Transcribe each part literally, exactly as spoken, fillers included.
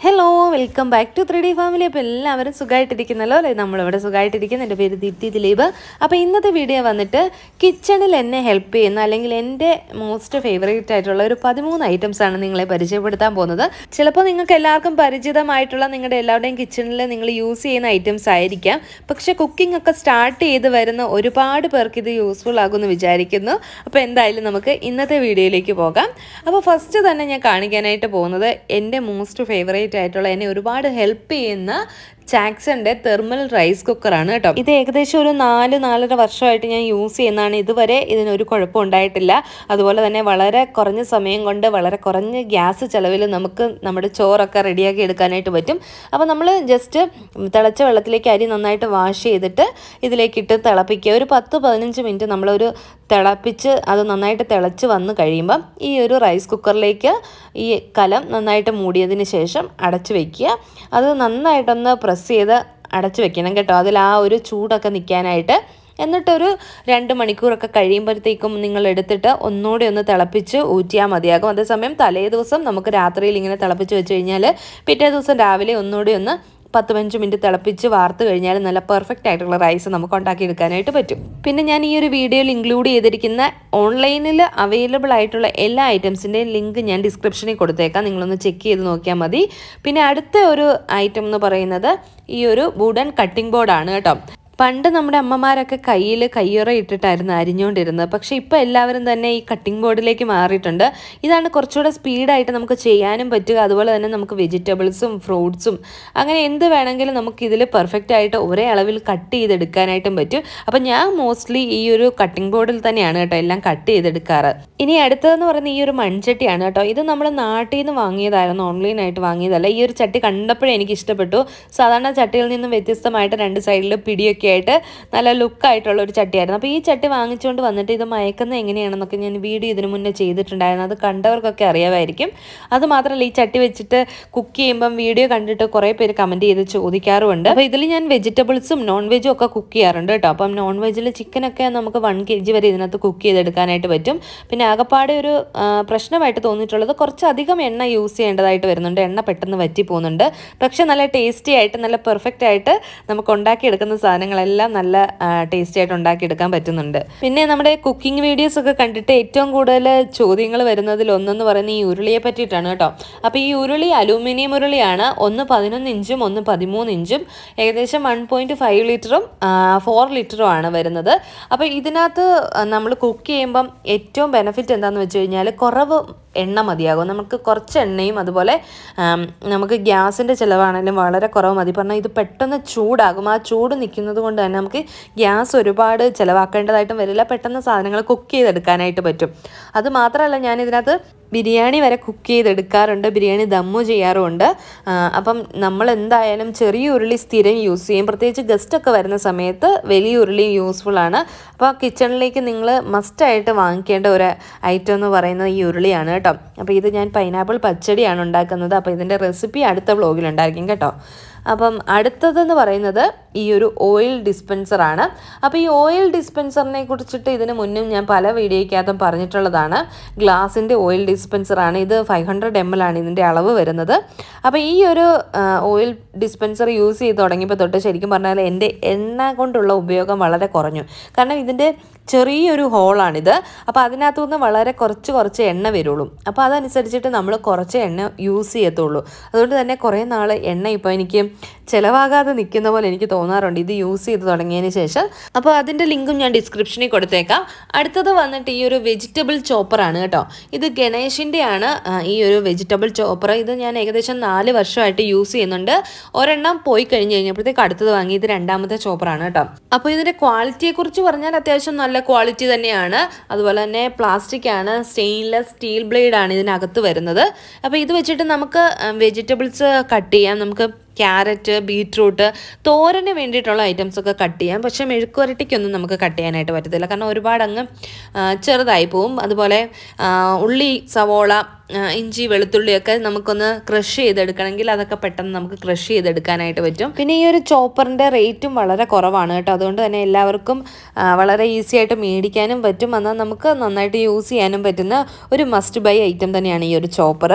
Hello, welcome back to three D Family. അപ്പോൾ എല്ലാവരും സുഖമായിട്ടിരിക്കുന്നല്ലോ അല്ലേ? നമ്മളിവിടെ സുഖമായിട്ടിരിക്കുന്നു. എൻ്റെ പേര് ദീപ്തി ദിലീപ്. അപ്പോൾ ഇന്നത്തെ വീഡിയോ വന്നിട്ട് കിച്ചണിൽ എന്നെ ഹെൽപ്പ് ചെയ്യുന്ന അല്ലെങ്കിൽ എൻ്റെ മോസ്റ്റ് ഫേവറേറ്റ് ആയിട്ടുള്ള ഒരു പതിമൂന്ന് ഐറ്റംസ് ആണ് നിങ്ങളെ പരിചയപ്പെടുത്താൻ പോകുന്നത്. ചിലപ്പോൾ നിങ്ങൾക്ക് എല്ലാവർക്കും പരിചിതമായിട്ടുള്ള നിങ്ങളുടെ എല്ലാവരുടെയും കിച്ചണിൽ നിങ്ങൾ യൂസ് ചെയ്യുന്ന ഐറ്റംസ് ആയിരിക്കാം. പക്ഷേ കുക്കിംഗ് ഒക്കെ സ്റ്റാർട്ട് ചെയ്ത് വരുന്ന ഒരുപാട് പേർക്ക് ഇത് യൂസ്ഫുൾ ആകുമെന്ന് വിചാരിക്കുന്നു. അപ്പോൾ എന്തായാലും നമുക്ക് ഇന്നത്തെ വീഡിയോയിലേക്ക് പോകാം. അപ്പോൾ ഫസ്റ്റ് തന്നെ ഞാൻ കാണിക്കാനായിട്ട് പോകുന്നത് എൻ്റെ മോസ്റ്റ് ഫേവറേറ്റ് ആയിട്ടുള്ള എന്നെ ഒരുപാട് ഹെൽപ്പ് ചെയ്യുന്ന ചാക്സന്റെ തെർമൽ റൈസ് കുക്കറാണ് കേട്ടോ. ഇത് ഏകദേശം ഒരു നാല് നാലര വർഷമായിട്ട് ഞാൻ യൂസ് ചെയ്യുന്നതാണ്. ഇതുവരെ ഇതിനൊരു കുഴപ്പം ഉണ്ടായിട്ടില്ല. അതുപോലെ തന്നെ വളരെ കുറഞ്ഞ സമയം കൊണ്ട് വളരെ കുറഞ്ഞ ഗ്യാസ് ചിലവിൽ നമുക്ക് നമ്മുടെ ചോറൊക്കെ റെഡിയാക്കി എടുക്കാനായിട്ട് പറ്റും. അപ്പോൾ നമ്മൾ ജസ്റ്റ് തിളച്ച വെള്ളത്തിലേക്ക് അരി നന്നായിട്ട് വാഷ് ചെയ്തിട്ട് ഇതിലേക്കിട്ട് തിളപ്പിക്കുക. ഒരു പത്ത് പതിനഞ്ച് മിനിറ്റ് നമ്മളൊരു തിളപ്പിച്ച് അത് നന്നായിട്ട് തിളച്ച് വന്ന് കഴിയുമ്പം ഈ ഒരു റൈസ് കുക്കറിലേക്ക് ഈ കലം നന്നായിട്ട് മൂടിയതിന് ശേഷം അടച്ചു വയ്ക്കുക. അത് നന്നായിട്ടൊന്ന് പ്രസ് ചെയ്ത് അടച്ചു വെക്കണം കേട്ടോ, അതിൽ ആ ഒരു ചൂടൊക്കെ നിൽക്കാനായിട്ട്. എന്നിട്ടൊരു രണ്ട് മണിക്കൂറൊക്കെ കഴിയുമ്പോഴത്തേക്കും നിങ്ങൾ എടുത്തിട്ട് ഒന്നുകൂടി ഒന്ന് തിളപ്പിച്ച് ഊറ്റിയാൽ മതിയാകും. അതേസമയം തലേ ദിവസം നമുക്ക് രാത്രിയിൽ ഇങ്ങനെ തിളപ്പിച്ച് വെച്ച് കഴിഞ്ഞാൽ പിറ്റേ ദിവസം രാവിലെ ഒന്നുകൂടി ഒന്ന് പത്ത് പതിനഞ്ച് മിനിറ്റ് തിളപ്പിച്ച് വാർത്ത് കഴിഞ്ഞാൽ നല്ല പെർഫെക്റ്റ് ആയിട്ടുള്ള റൈസ് നമുക്ക് ഉണ്ടാക്കിയെടുക്കാനായിട്ട് പറ്റും. പിന്നെ ഞാൻ ഈ ഒരു വീഡിയോയിൽ ഇൻക്ലൂഡ് ചെയ്തിരിക്കുന്ന ഓൺലൈനിൽ അവൈലബിൾ ആയിട്ടുള്ള എല്ലാ ഐറ്റംസിൻ്റെയും ലിങ്ക് ഞാൻ ഡിസ്ക്രിപ്ഷനിൽ കൊടുത്തേക്കാം, നിങ്ങളൊന്ന് ചെക്ക് ചെയ്ത് നോക്കിയാൽ മതി. പിന്നെ അടുത്ത ഒരു ഐറ്റം എന്ന് പറയുന്നത് ഈ ഒരു വുഡൻ കട്ടിംഗ് ബോർഡാണ് കേട്ടോ. പണ്ട് നമ്മുടെ അമ്മമാരൊക്കെ കയ്യിൽ കയ്യുറ ഇട്ടിട്ടായിരുന്നു അരിഞ്ഞുകൊണ്ടിരുന്നത്. പക്ഷേ ഇപ്പോൾ എല്ലാവരും തന്നെ ഈ കട്ടിംഗ് ബോർഡിലേക്ക് മാറിയിട്ടുണ്ട്. ഇതാണ് കുറച്ചുകൂടെ സ്പീഡായിട്ട് നമുക്ക് ചെയ്യാനും പറ്റുക. അതുപോലെ തന്നെ നമുക്ക് വെജിറ്റബിൾസും ഫ്രൂട്ട്സും അങ്ങനെ എന്ത് വേണമെങ്കിലും നമുക്ക് ഇതിൽ പെർഫെക്റ്റ് ആയിട്ട് ഒരേ അളവിൽ കട്ട് ചെയ്തെടുക്കാനായിട്ടും പറ്റും. അപ്പം ഞാൻ മോസ്റ്റ്ലി ഈ ഒരു കട്ടിംഗ് ബോർഡിൽ തന്നെയാണ് കേട്ടോ എല്ലാം കട്ട് ചെയ്തെടുക്കാറ്. ഇനി അടുത്തതെന്ന് പറയുന്നത് ഈ ഒരു മൺചട്ടിയാണ് കേട്ടോ. ഇത് നമ്മൾ നാട്ടിൽ നിന്ന് വാങ്ങിയതായിരുന്നു, ഓൺലൈനായിട്ട് വാങ്ങിയതല്ല. ഈ ഒരു ചട്ടി കണ്ടപ്പോഴേ എനിക്ക് ഇഷ്ടപ്പെട്ടു. സാധാരണ ചട്ടിയിൽ നിന്നും വ്യത്യസ്തമായിട്ട് രണ്ട് സൈഡിൽ പിടിയൊക്കെ ആയിട്ട് നല്ല ലുക്കായിട്ടുള്ള ഒരു ചട്ടിയായിരുന്നു. അപ്പോൾ ഈ ചട്ടി വാങ്ങിച്ചുകൊണ്ട് വന്നിട്ട് ഇത് മയക്കുന്നത് എങ്ങനെയാണെന്നൊക്കെ ഞാൻ വീഡിയോ ഇതിനു മുന്നേ ചെയ്തിട്ടുണ്ടായിരുന്നു. അത് കണ്ടവർക്കൊക്കെ അറിയാമായിരിക്കും. അതുമാത്രമല്ല ഈ ചട്ടി വെച്ചിട്ട് കുക്ക് ചെയ്യുമ്പം വീഡിയോ കണ്ടിട്ട് കുറേ പേര് കമൻറ്റ് ചെയ്ത് ചോദിക്കാറുമുണ്ട്. അപ്പോൾ ഇതിൽ ഞാൻ വെജിറ്റബിൾസും നോൺ വെജും ഒക്കെ കുക്ക് ചെയ്യാറുണ്ട് കേട്ടോ. അപ്പം നോൺ വെജിൽ ചിക്കനൊക്കെ നമുക്ക് വൺ കെ ജി വരെ ഇതിനകത്ത് കുക്ക് ചെയ്തെടുക്കാനായിട്ട് പറ്റും. പിന്നെ ആകപ്പാടെ ഒരു പ്രശ്നമായിട്ട് തോന്നിയിട്ടുള്ളത് കുറച്ചധികം എണ്ണ യൂസ് ചെയ്യേണ്ടതായിട്ട് വരുന്നുണ്ട്. എണ്ണ പെട്ടെന്ന് വറ്റി പോകുന്നുണ്ട്. പക്ഷേ നല്ല ടേസ്റ്റി ആയിട്ട് നല്ല പെർഫെക്റ്റ് ആയിട്ട് നമുക്ക് ഉണ്ടാക്കിയെടുക്കുന്ന സാധനങ്ങൾ എല്ലാം നല്ല ടേസ്റ്റി ആയിട്ട് ഉണ്ടാക്കിയെടുക്കാൻ പറ്റുന്നുണ്ട്. പിന്നെ നമ്മുടെ കുക്കിംഗ് വീഡിയോസ് ഒക്കെ കണ്ടിട്ട് ഏറ്റവും കൂടുതൽ ചോദ്യങ്ങൾ വരുന്നതിൽ ഒന്നെന്ന് പറയുന്നത് ഈ ഉരുളിയെ പറ്റിയിട്ടാണ് കേട്ടോ. അപ്പോൾ ഈ ഉരുളി അലൂമിനിയം ഉരുളിയാണ്. ഒന്ന് പതിനൊന്ന് ഇഞ്ചും ഒന്ന് പതിമൂന്ന് ഇഞ്ചും ഏകദേശം വൺ പോയിൻറ്റ് ഫൈവ് ലിറ്ററും ഫോർ ലിറ്ററും ആണ് വരുന്നത്. അപ്പോൾ ഇതിനകത്ത് നമ്മൾ കുക്ക് ചെയ്യുമ്പം ഏറ്റവും ബെനിഫിറ്റ് എന്താണെന്ന് വെച്ച് കഴിഞ്ഞാൽ കുറവ് എണ്ണ മതിയാകും. നമുക്ക് കുറച്ച് എണ്ണയും അതുപോലെ നമുക്ക് ഗ്യാസിൻ്റെ ചിലവാണെങ്കിലും വളരെ കുറവ് മതി. പറഞ്ഞാൽ ഇത് പെട്ടെന്ന് ചൂടാകും. ആ ചൂട് നിൽക്കുന്നത് കൊണ്ട് തന്നെ നമുക്ക് ഗ്യാസ് ഒരുപാട് ചിലവാക്കേണ്ടതായിട്ടും വരില്ല. പെട്ടെന്ന് സാധനങ്ങൾ കുക്ക് ചെയ്തെടുക്കാനായിട്ട് പറ്റും. അത് മാത്രമല്ല ഞാൻ ഇതിനകത്ത് ബിരിയാണി വരെ കുക്ക് ചെയ്തെടുക്കാറുണ്ട്, ബിരിയാണി ദമ്മു ചെയ്യാറുമുണ്ട്. അപ്പം നമ്മൾ എന്തായാലും ചെറിയ ഉരുളി സ്ഥിരം യൂസ് ചെയ്യും. പ്രത്യേകിച്ച് ഗസ്റ്റൊക്കെ വരുന്ന സമയത്ത് വലിയ ഉരുളി യൂസ്ഫുൾ ആണ്. അപ്പോൾ കിച്ചണിലേക്ക് നിങ്ങൾ മസ്റ്റായിട്ട് വാങ്ങിക്കേണ്ട ഒരു ഐറ്റം എന്ന് പറയുന്നത് ഈ ഉരുളിയാണ് കേട്ടോ. അപ്പോൾ ഇത് ഞാൻ പൈനാപ്പിൾ പച്ചടിയാണ് ഉണ്ടാക്കുന്നത്. അപ്പോൾ ഇതിൻ്റെ റെസിപ്പി അടുത്ത വ്ലോഗിൽ ഉണ്ടായിരിക്കും കേട്ടോ. അപ്പം അടുത്തതെന്ന് പറയുന്നത് ഈ ഒരു ഓയിൽ ഡിസ്പെൻസറാണ്. അപ്പോൾ ഈ ഓയിൽ ഡിസ്പെൻസറിനെ കുറിച്ചിട്ട് ഇതിന് മുന്നും ഞാൻ പല വീഡിയോയ്ക്കകത്തും പറഞ്ഞിട്ടുള്ളതാണ്. ഗ്ലാസിൻ്റെ ഓയിൽ ഡിസ്പെൻസറാണ് ഇത്. ഫൈവ് ഹൺഡ്രഡ് എം എൽ ആണ് ഇതിൻ്റെ അളവ് വരുന്നത്. അപ്പോൾ ഈ ഒരു ഓയിൽ ഡിസ്പെൻസർ യൂസ് ചെയ്ത് തുടങ്ങിയപ്പോൾ തൊട്ട് ശരിക്കും പറഞ്ഞാൽ എൻ്റെ എണ്ണ കൊണ്ടുള്ള ഉപയോഗം വളരെ കുറഞ്ഞു. കാരണം ഇതിൻ്റെ ചെറിയൊരു ഹോളാണിത്. അപ്പോൾ അതിനകത്തുനിന്ന് വളരെ കുറച്ച് കുറച്ച് എണ്ണ വരുള്ളൂ. അപ്പോൾ അതനുസരിച്ചിട്ട് നമ്മൾ കുറച്ച് എണ്ണ യൂസ് ചെയ്യത്തുള്ളൂ. അതുകൊണ്ട് തന്നെ കുറേ നാൾ എണ്ണ ഇപ്പോൾ എനിക്ക് ചിലവാകാതെ നിൽക്കുന്ന പോലെ എനിക്ക് തോന്നാറുണ്ട് ഇത് യൂസ് ചെയ്ത് തുടങ്ങിയതിന് ശേഷം. അപ്പോൾ അതിൻ്റെ ലിങ്കും ഞാൻ ഡിസ്ക്രിപ്ഷനിൽ കൊടുത്തേക്കാം. അടുത്തത് വന്നിട്ട് ഈ ഒരു വെജിറ്റബിൾ ചോപ്പറാണ് കേട്ടോ. ഇത് ഗണേഷിൻ്റെ ആണ് ഈ ഒരു വെജിറ്റബിൾ ചോപ്പർ. ഇത് ഞാൻ ഏകദേശം നാല് വർഷമായിട്ട് യൂസ് ചെയ്യുന്നുണ്ട്. ഒരെണ്ണം പോയി കഴിഞ്ഞ് കഴിഞ്ഞപ്പോഴത്തേക്ക് അടുത്തത് വാങ്ങി. ഇത് രണ്ടാമത്തെ ചോപ്പറാണ് കേട്ടോ. അപ്പോൾ ഇതിൻ്റെ ക്വാളിറ്റിയെക്കുറിച്ച് പറഞ്ഞാൽ അത്യാവശ്യം നല്ല ക്വാളിറ്റി തന്നെയാണ്. അതുപോലെ തന്നെ പ്ലാസ്റ്റിക് ആണ്, സ്റ്റെയിൻലെസ് സ്റ്റീൽ ബ്ലേഡ് ആണ് ഇതിനകത്ത് വരുന്നത്. അപ്പോൾ ഇത് വെച്ചിട്ട് നമുക്ക് വെജിറ്റബിൾസ് കട്ട് ചെയ്യാം. നമുക്ക് ക്യാരറ്റ്, ബീറ്റ്റൂട്ട്, തോരന് വേണ്ടിയിട്ടുള്ള ഐറ്റംസൊക്കെ കട്ട് ചെയ്യാം. പക്ഷേ മെഴുക്കുവരട്ടിക്കൊന്നും നമുക്ക് കട്ട് ചെയ്യാനായിട്ട് പറ്റത്തില്ല, കാരണം ഒരുപാട് അങ്ങ് ചെറുതായി പോവും. അതുപോലെ ഉള്ളി, സവോള, ഇഞ്ചി, വെളുത്തുള്ളിയൊക്കെ നമുക്കൊന്ന് ക്രഷ് ചെയ്തെടുക്കണമെങ്കിൽ അതൊക്കെ പെട്ടെന്ന് നമുക്ക് ക്രഷ് ചെയ്തെടുക്കാനായിട്ട് പറ്റും. പിന്നെ ഈ ഒരു ചോപ്പറിൻ്റെ റേറ്റും വളരെ കുറവാണ് കേട്ടോ. അതുകൊണ്ട് തന്നെ എല്ലാവർക്കും വളരെ ഈസി ആയിട്ട് മേടിക്കാനും പറ്റും. എന്നാൽ നമുക്ക് നന്നായിട്ട് യൂസ് ചെയ്യാനും പറ്റുന്ന ഒരു മസ്റ്റ് ബൈ ഐറ്റം തന്നെയാണ് ഈ ഒരു ചോപ്പർ.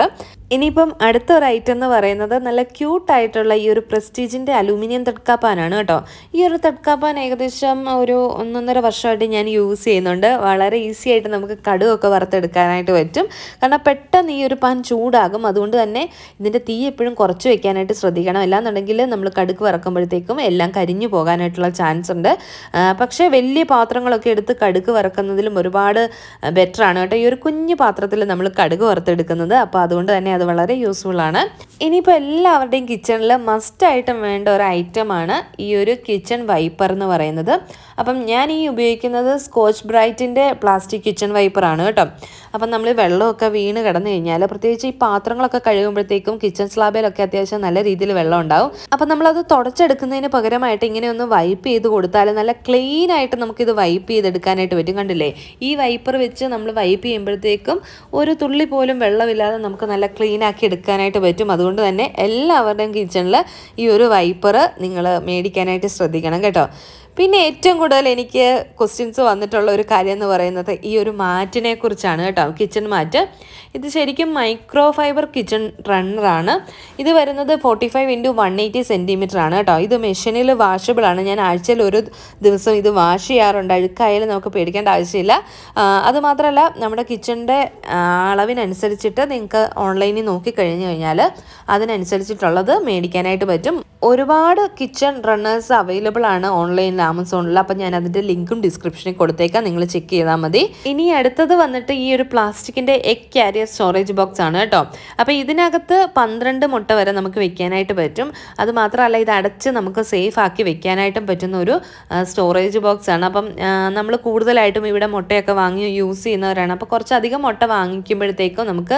ഇനിയിപ്പം അടുത്തൊരു ഐറ്റം എന്ന് പറയുന്നത് നല്ല ക്യൂട്ടായിട്ടുള്ള ഈ ഒരു പ്രസ്റ്റീജിൻ്റെ അലൂമിനിയം തട്ക പാനാണ് കേട്ടോ. ഈ ഒരു തട്ക പാൻ ഏകദേശം ഒരു ഒന്നൊന്നര വർഷമായിട്ട് ഞാൻ യൂസ് ചെയ്യുന്നുണ്ട്. വളരെ ഈസി ആയിട്ട് നമുക്ക് കടുകൊക്കെ വറുത്തെടുക്കാനായിട്ട് പറ്റും. കാരണം പെട്ടെന്ന് ഈ ഒരു പാൻ ചൂടാകും. അതുകൊണ്ട് തന്നെ ഇതിൻ്റെ തീ എപ്പോഴും കുറച്ച് വെക്കാനായിട്ട് ശ്രദ്ധിക്കണം. അല്ലാന്നുണ്ടെങ്കിൽ നമ്മൾ കടുക് വറക്കുമ്പോഴത്തേക്കും എല്ലാം കരിഞ്ഞു പോകാനായിട്ടുള്ള ചാൻസ് ഉണ്ട്. പക്ഷേ വലിയ പാത്രങ്ങളൊക്കെ എടുത്ത് കടുക് വറക്കുന്നതിലും ഒരുപാട് ബെറ്ററാണ് കേട്ടോ ഈ ഒരു കുഞ്ഞു പാത്രത്തിൽ നമ്മൾ കടുക് വറുത്തെടുക്കുന്നത്. അപ്പോൾ അതുകൊണ്ട് തന്നെ അത് വളരെ യൂസ്ഫുൾ ആണ്. ഇനിയിപ്പോൾ എല്ലാവരുടെയും കിച്ചണിൽ മസ്റ്റായിട്ടും വേണ്ട ഒരു ഐറ്റമാണ് ഈ ഒരു കിച്ചൺ വൈപ്പർ എന്ന് പറയുന്നത്. അപ്പം ഞാൻ ഈ ഉപയോഗിക്കുന്നത് സ്കോച്ച് ബ്രൈറ്റിൻ്റെ പ്ലാസ്റ്റിക് കിച്ചൺ വൈപ്പറാണ് കേട്ടോ. അപ്പം നമ്മൾ വെള്ളമൊക്കെ വീണ് കിടന്നു കഴിഞ്ഞാൽ പ്രത്യേകിച്ച് ഈ പാത്രങ്ങളൊക്കെ കഴുകുമ്പോഴത്തേക്കും കിച്ചൺ സ്ലാബിലൊക്കെ അത്യാവശ്യം നല്ല രീതിയിൽ വെള്ളം ഉണ്ടാവും. അപ്പം നമ്മളത് തുടച്ചെടുക്കുന്നതിന് പകരമായിട്ട് ഇങ്ങനെ ഒന്ന് വൈപ്പ് ചെയ്ത് കൊടുത്താൽ നല്ല ക്ലീൻ ആയിട്ട് നമുക്കിത് വൈപ്പ് ചെയ്തെടുക്കാനായിട്ട് പറ്റും. കണ്ടില്ലേ, ഈ വൈപ്പർ വെച്ച് നമ്മൾ വൈപ്പ് ചെയ്യുമ്പോഴത്തേക്കും ഒരു തുള്ളി പോലും വെള്ളമില്ലാതെ നമുക്ക് നല്ല ക്ലീൻ ആക്കി എടുക്കാനായിട്ട് പറ്റും. അതുകൊണ്ട് തന്നെ എല്ലാവരുടെയും കിച്ചണിൽ ഈ ഒരു വൈപ്പർ നിങ്ങൾ മേടിക്കാനായിട്ട് ശ്രദ്ധിക്കണം കേട്ടോ. പിന്നെ ഏറ്റവും കൂടുതൽ എനിക്ക് ക്വസ്റ്റ്യൻസ് വന്നിട്ടുള്ള ഒരു കാര്യം എന്ന് പറയുന്നത് ഈ ഒരു മാറ്റിനെ കുറിച്ചാണ് കേട്ടോ. കിച്ചൺ മാറ്റ് ഇത് ശരിക്കും മൈക്രോ ഫൈബർ കിച്ചൺ റണ്ണറാണ്. ഇത് വരുന്നത് forty five into one eighty centimetre ആണ് കേട്ടോ. ഇത് മെഷീനിൽ വാഷബിളാണ്. ഞാൻ ആഴ്ചയിൽ ഒരു ദിവസം ഇത് വാഷ് ചെയ്യാറുണ്ട്. അഴുക്കായാലും നമുക്ക് പേടിക്കേണ്ട ആവശ്യമില്ല. അതുമാത്രമല്ല നമ്മുടെ കിച്ചണിൻ്റെ അളവിനനുസരിച്ചിട്ട് നിങ്ങൾക്ക് ഓൺലൈനിൽ നോക്കിക്കഴിഞ്ഞ് കഴിഞ്ഞാൽ അതിനനുസരിച്ചിട്ടുള്ളത് മേടിക്കാനായിട്ട് പറ്റും. ഒരുപാട് കിച്ചൺ റണ്ണേഴ്സ് അവൈലബിൾ ആണ് ഓൺലൈനിൽ ആമസോണിൽ. അപ്പം ഞാൻ അതിൻ്റെ ലിങ്കും ഡിസ്ക്രിപ്ഷനിൽ കൊടുത്തേക്കാം, നിങ്ങൾ ചെക്ക് ചെയ്താൽ മതി. ഇനി അടുത്തത് വന്നിട്ട് ഈ ഒരു പ്ലാസ്റ്റിക്കിൻ്റെ എഗ് ക്യാരിയർ സ്റ്റോറേജ് ബോക്സ് ആണ് കേട്ടോ. അപ്പോൾ ഇതിനകത്ത് പന്ത്രണ്ട് മുട്ട വരെ നമുക്ക് വെക്കാനായിട്ട് പറ്റും. അത് മാത്രമല്ല ഇത് അടച്ച് നമുക്ക് സേഫ് ആക്കി വെക്കാനായിട്ടും പറ്റുന്ന ഒരു സ്റ്റോറേജ് ബോക്സ് ആണ്. അപ്പം നമ്മൾ കൂടുതലായിട്ടും ഇവിടെ മുട്ടയൊക്കെ വാങ്ങി യൂസ് ചെയ്യുന്നവരാണ്. അപ്പോൾ കുറച്ചധികം മുട്ട വാങ്ങിക്കുമ്പോഴത്തേക്കും നമുക്ക്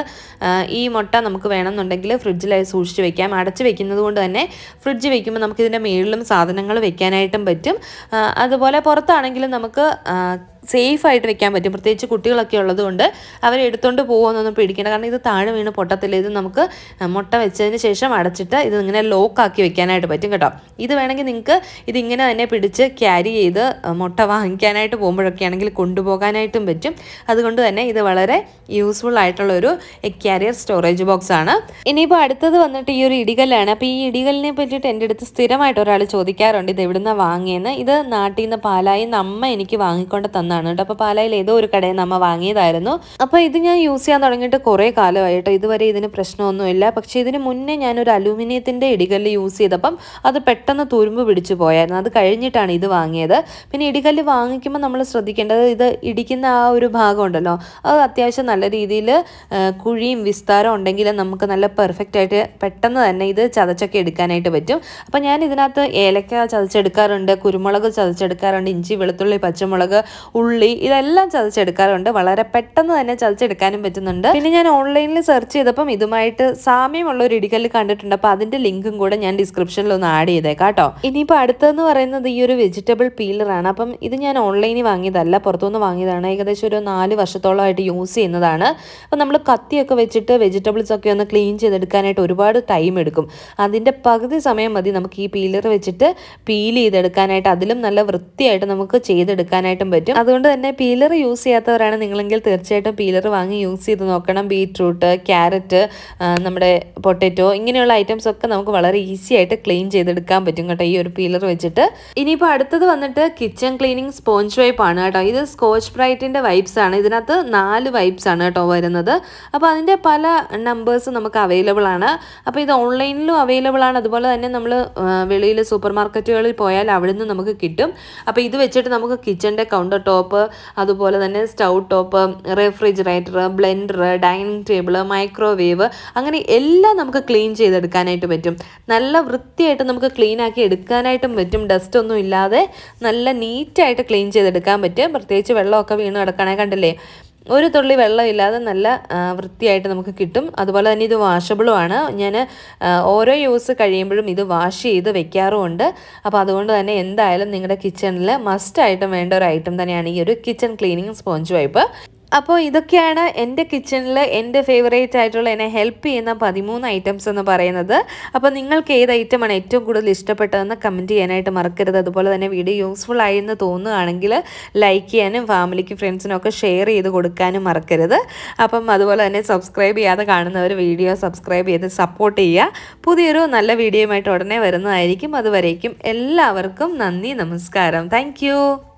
ഈ മുട്ട നമുക്ക് വേണമെന്നുണ്ടെങ്കിൽ ഫ്രിഡ്ജിൽ സൂക്ഷിച്ച് വെക്കാം. അടച്ച് വെക്കുന്നത് കൊണ്ട് തന്നെ ഫ്രിഡ്ജ് വെക്കുമ്പോൾ നമുക്ക് ഇതിൻ്റെ മുകളിലും സാധനങ്ങൾ വെക്കാനായിട്ടും പറ്റും. അതുപോലെ പുറത്താണെങ്കിലും നമുക്ക് സേഫ് ആയിട്ട് വെക്കാൻ പറ്റും. പ്രത്യേകിച്ച് കുട്ടികളൊക്കെ ഉള്ളതുകൊണ്ട് അവരെടുത്തുകൊണ്ട് പോകുമെന്നൊന്നും പേടിക്കേണ്ട. കാരണം ഇത് താഴെ വീണ് പൊട്ടത്തില്ല. ഇത് നമുക്ക് മുട്ട വെച്ചതിന് ശേഷം അടച്ചിട്ട് ഇത് ഇങ്ങനെ ലോക്കാക്കി വെക്കാനായിട്ട് പറ്റും കേട്ടോ. ഇത് വേണമെങ്കിൽ നിങ്ങൾക്ക് ഇതിങ്ങനെ തന്നെ പിടിച്ച് ക്യാരി ചെയ്ത് മുട്ട വാങ്ങിക്കാനായിട്ട് പോകുമ്പോഴൊക്കെ ആണെങ്കിൽ കൊണ്ടുപോകാനായിട്ടും പറ്റും. അതുകൊണ്ട് തന്നെ ഇത് വളരെ യൂസ്ഫുൾ ആയിട്ടുള്ളൊരു ക്യാരിയർ സ്റ്റോറേജ് ബോക്സ് ആണ്. ഇനിയിപ്പോൾ അടുത്തത് വന്നിട്ട് ഈ ഒരു ഇടികല്ലാണ്. അപ്പോൾ ഈ ഇടികല്ലിനെ പറ്റിയിട്ട് എൻ്റെ അടുത്ത് സ്ഥിരമായിട്ട് ഒരാൾ ചോദിക്കാറുണ്ട് ഇത് എവിടുന്നാണ് വാങ്ങിയെന്ന്. ഇത് നാട്ടിൽ നിന്ന് പാലായിൽ നിന്ന് അമ്മ എനിക്ക് വാങ്ങിക്കൊണ്ട് തന്ന കേട്ടോ. അപ്പോൾ പാലായിൽ ഏതോ ഒരു കടയിൽ നമ്മൾ വാങ്ങിയതായിരുന്നു. അപ്പോൾ ഇത് ഞാൻ യൂസ് ചെയ്യാൻ തുടങ്ങിയിട്ട് കുറേ കാലമായിട്ടോ. ഇതുവരെ ഇതിന് പ്രശ്നമൊന്നുമില്ല. പക്ഷേ ഇതിന് മുന്നേ ഞാനൊരു അലൂമിനിയത്തിൻ്റെ ഇടികല്ല് യൂസ് ചെയ്തപ്പം അത് പെട്ടെന്ന് തുരുമ്പ് പിടിച്ചു പോയായിരുന്നു. അത് കഴിഞ്ഞിട്ടാണ് ഇത് വാങ്ങിയത്. പിന്നെ ഇടികല്ല് വാങ്ങിക്കുമ്പോൾ നമ്മൾ ശ്രദ്ധിക്കേണ്ടത് ഇത് ഇടിക്കുന്ന ആ ഒരു ഭാഗം ഉണ്ടല്ലോ, അത് അത്യാവശ്യം നല്ല രീതിയിൽ കുഴിയും വിസ്താരം ഉണ്ടെങ്കിൽ നമുക്ക് നല്ല പെർഫെക്റ്റ് ആയിട്ട് പെട്ടെന്ന് തന്നെ ഇത് ചതച്ചൊക്കെ എടുക്കാനായിട്ട് പറ്റും. അപ്പോൾ ഞാൻ ഇതിനകത്ത് ഏലക്ക ചതച്ചെടുക്കാറുണ്ട്, കുരുമുളക് ചതച്ചെടുക്കാറുണ്ട്, ഇഞ്ചി വെളുത്തുള്ളി പച്ചമുളക് ഉള്ളി ഇതെല്ലാം ചതച്ചെടുക്കാറുണ്ട്. വളരെ പെട്ടെന്ന് തന്നെ ചതച്ചെടുക്കാനും പറ്റുന്നുണ്ട്. പിന്നെ ഞാൻ ഓൺലൈനിൽ സെർച്ച് ചെയ്തപ്പം ഇതുമായിട്ട് സാമ്യമുള്ള ഒരു ഇടികല്ല് കണ്ടിട്ടുണ്ട്. അപ്പോൾ അതിൻ്റെ ലിങ്കും കൂടെ ഞാൻ ഡിസ്ക്രിപ്ഷനിൽ ഒന്ന് ആഡ് ചെയ്തേക്കാം കേട്ടോ. ഇനിയിപ്പോൾ അടുത്തതെന്ന് പറയുന്നത് ഈ ഒരു വെജിറ്റബിൾ പീലറാണ്. അപ്പം ഇത് ഞാൻ ഓൺലൈനിൽ വാങ്ങിയതല്ല, പുറത്തുനിന്ന് വാങ്ങിയതാണ്. ഏകദേശം ഒരു നാല് വർഷത്തോളമായിട്ട് യൂസ് ചെയ്യുന്നതാണ്. അപ്പം നമ്മൾ കത്തിയൊക്കെ വെച്ചിട്ട് വെജിറ്റബിൾസ് ഒക്കെ ഒന്ന് ക്ലീൻ ചെയ്തെടുക്കാനായിട്ട് ഒരുപാട് ടൈം എടുക്കും. അതിൻ്റെ പകുതി സമയം മതി നമുക്ക് ഈ പീലർ വെച്ചിട്ട് പീൽ ചെയ്തെടുക്കാനായിട്ട്. അതിലും നല്ല വൃത്തിയായിട്ട് നമുക്ക് ചെയ്തെടുക്കാനായിട്ടും പറ്റും. അതുകൊണ്ട് തന്നെ പീലർ യൂസ് ചെയ്യാത്തവരാണ് നിങ്ങളെങ്കിൽ തീർച്ചയായിട്ടും പീലർ വാങ്ങി യൂസ് ചെയ്ത് നോക്കണം. ബീറ്റ്റൂട്ട്, ക്യാരറ്റ്, നമ്മുടെ പൊട്ടറ്റോ ഇങ്ങനെയുള്ള ഐറ്റംസ് ഒക്കെ നമുക്ക് വളരെ ഈസി ആയിട്ട് ക്ലീൻ ചെയ്തെടുക്കാൻ പറ്റും കേട്ടോ ഈ ഒരു പീലർ വെച്ചിട്ട്. ഇനിയിപ്പോൾ അടുത്തത് വന്നിട്ട് കിച്ചൺ ക്ലീനിങ് സ്പോഞ്ച് വൈപ്പ് ആണ് കേട്ടോ. ഇത് സ്കോച്ച് ബ്രൈറ്റിൻ്റെ വൈപ്സ് ആണ്. ഇതിനകത്ത് നാല് വൈപ്സ് ആണ് കേട്ടോ വരുന്നത്. അപ്പോൾ അതിൻ്റെ പല നമ്പേഴ്സ് നമുക്ക് അവൈലബിൾ ആണ്. അപ്പോൾ ഇത് ഓൺലൈനിലും അവൈലബിൾ ആണ്. അതുപോലെ തന്നെ നമ്മൾ വെളിയിൽ സൂപ്പർ മാർക്കറ്റുകളിൽ പോയാൽ അവിടെ നിന്ന് നമുക്ക് കിട്ടും. അപ്പോൾ ഇത് വെച്ചിട്ട് നമുക്ക് കിച്ചണിൻ്റെ കൗണ്ടർ ടോപ്പ്, അതുപോലെ തന്നെ stove top, refrigerator, blender, dining table, microwave അങ്ങനെ എല്ലാം നമുക്ക് ക്ലീൻ ചെയ്തെടുക്കാനായിട്ട് പറ്റും. നല്ല വൃത്തിയായിട്ട് നമുക്ക് ക്ലീൻ ആക്കി എടുക്കാനായിട്ടും പറ്റും. ഡസ്റ്റ് ഒന്നും ഇല്ലാതെ നല്ല നീറ്റായിട്ട് ക്ലീൻ ചെയ്തെടുക്കാൻ പറ്റും. പ്രത്യേകിച്ച് വെള്ളമൊക്കെ വീണ് കിടക്കണേ കണ്ടില്ലേ, ഒരു തുള്ളി വെള്ളമില്ലാതെ നല്ല വൃത്തിയായിട്ട് നമുക്ക് കിട്ടും. അതുപോലെ തന്നെ ഇത് വാഷബിളുമാണ്. ഞാൻ ഓരോ യൂസ് കഴിയുമ്പോഴും ഇത് വാഷ് ചെയ്ത് വെക്കാറുമുണ്ട്. അപ്പോൾ അതുകൊണ്ട് തന്നെ എന്തായാലും നിങ്ങളുടെ കിച്ചണിൽ മസ്റ്റായിട്ടും വേണ്ട ഒരു ഐറ്റം തന്നെയാണ് ഈ ഒരു കിച്ചൺ ക്ലീനിങ് സ്പോഞ്ച് വൈപ്പ്. അപ്പോൾ ഇതൊക്കെയാണ് എൻ്റെ കിച്ചണിൽ എൻ്റെ ഫേവറേറ്റ് ആയിട്ടുള്ള എന്നെ ഹെൽപ്പ് ചെയ്യുന്ന പതിമൂന്ന് ഐറ്റംസ് എന്ന് പറയുന്നത്. അപ്പോൾ നിങ്ങൾക്ക് ഏത് ഐറ്റമാണ് ഏറ്റവും കൂടുതൽ ഇഷ്ടപ്പെട്ടതെന്ന് കമൻറ്റ് ചെയ്യാനായിട്ട് മറക്കരുത്. അതുപോലെ തന്നെ വീഡിയോ യൂസ്ഫുൾ ആയി എന്ന് തോന്നുകയാണെങ്കിൽ ലൈക്ക് ചെയ്യാനും ഫാമിലിക്ക് ഫ്രണ്ട്സിനും ഒക്കെ ഷെയർ ചെയ്ത് കൊടുക്കാനും മറക്കരുത്. അപ്പം അതുപോലെ തന്നെ സബ്സ്ക്രൈബ് ചെയ്യാതെ കാണുന്നവർ വീഡിയോ സബ്സ്ക്രൈബ് ചെയ്ത് സപ്പോർട്ട് ചെയ്യുക. പുതിയൊരു നല്ല വീഡിയോയുമായിട്ട് ഉടനെ വരുന്നതായിരിക്കും. അതുവരേക്കും എല്ലാവർക്കും നന്ദി, നമസ്കാരം. താങ്ക്